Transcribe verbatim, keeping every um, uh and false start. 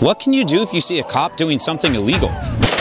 What can you do if you see a cop doing something illegal?